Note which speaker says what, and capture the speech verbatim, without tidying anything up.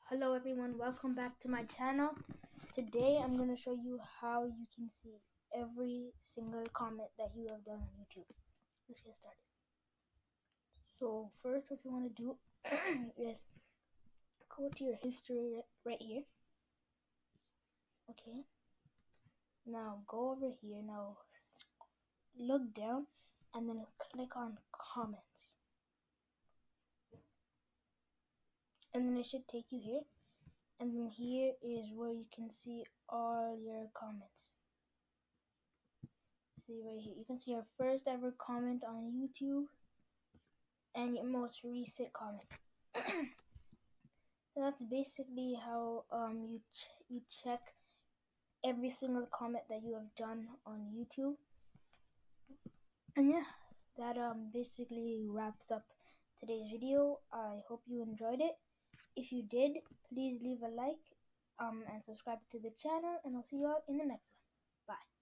Speaker 1: Hello everyone, welcome back to my channel. Today I'm going to show you how you can see every single comment that you have done on YouTube. Let's get started. So first what you want to do is go to your history right here. Okay. Now go over here. Now look down and then click on comments. And then it should take you here. And then here is where you can see all your comments. See right here, you can see your first ever comment on YouTube and your most recent comment. So that's basically how um you ch you check every single comment that you have done on YouTube. And yeah, that um basically wraps up today's video. I hope you enjoyed it. If you did, please leave a like um and subscribe to the channel, and I'll see you all in the next one. Bye.